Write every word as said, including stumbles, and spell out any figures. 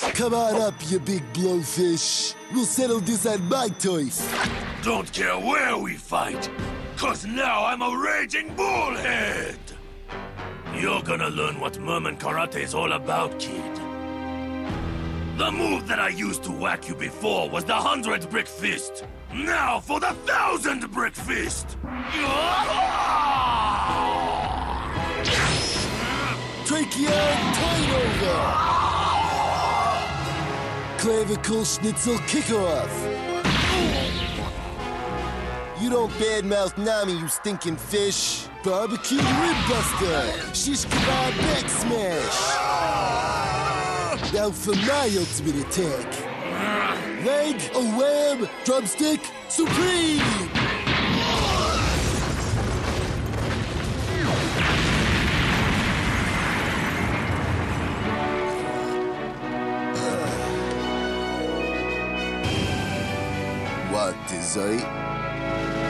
Come on up, you big blowfish. We'll settle this on my turf. Don't care where we fight, cause now I'm a raging bullhead! You're gonna learn what Merman Karate is all about, kid. The move that I used to whack you before was the hundred brick fist. Now for the thousand brick fist! Trachea point over! Clavicle schnitzel kickoff! You don't badmouth Nami, you stinking fish! Barbecue rib buster! Shish kebab back smash! Now for my ultimate attack! Leg, a wham, drumstick, supreme! What, dessert?